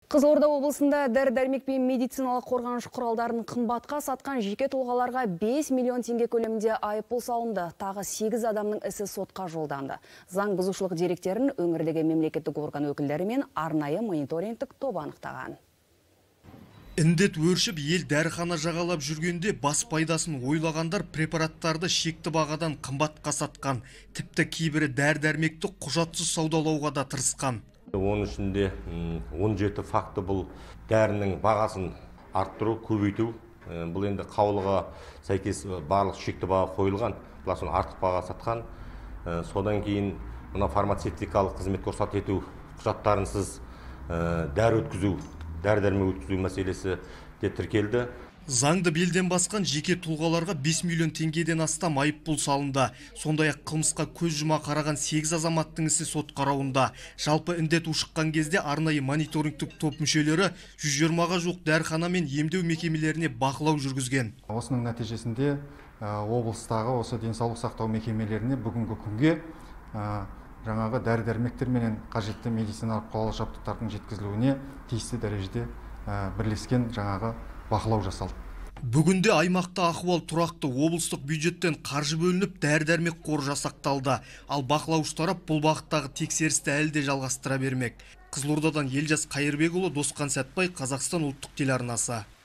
Қызылорда облысында дәрі-дәрмек пен медициналық қорғаныш құралдарын қымбатқа сатқан жеке тұлғаларға 5 миллион теңге көлемінде айыппұл салынды. Тағы 8 адамның ісі сотқа жолданды. Заң бұзушылық деректерін өңірдегі мемлекеттік орган өкілдері мен арнайы мониторингтік топ анықтаған. Індет өршіп, ел дәріхана жағалап жүргенде бас пайдасын ойлағандар препараттарды шекті бағадан қымбатқа сатқан. Тіпті кейбірі дәрі-дәрмекті құжатсыз саудалауға да тырысқан. Оның ішінде 17 факті бұл дәрінің бағасын арттыру, көбейту. Бұл енді қаулыға сәйкес барлық шекті баға қойылған, бұлар артық баға сатқан. Содан кейін мына фармацевтикалық қызмет көрсету құжаттарынсыз дәрі өткізу, дәрі-дәрмек өткізу мәселесі де тіркелді. Заңды белден басқан жеке тұлғаларға 5 миллион теңгеден астам айыппұл салынды. Сондай-ақ қылмысқа көз жұма қараған 8 азаматтың ісі сот қарауында. Жалпы індет ушыққан кезде арнайы мониторингтік топ мүшелері 120-ға жуық дәріхана мен емдеу мекемелеріне бақылау жүргізген. Осының нәтижесінде облыстағы осы денсаулық сақтау мекемелеріне бүгінгі күнге жаңағы дәрі-дәрмектер менен қажетті медициналық құрал жабдықтардың жеткізілуіне тиісті дәрежеде бірлескен жаңағы бақылау жасалды. Бүгінде аймақта ахуал тұрақты, облыстық бюджеттен қаржы бөлініп, дәрі-дәрмек қоры жасақталды. Ал бақылаушы тарап бұл бағыттағы тексерісті әлі де жалғастыра бермек. Қызылордадан Елжас Қайырбекұлы, Досқан Сәтбай, Қазақстан ұлттық телеарнасы.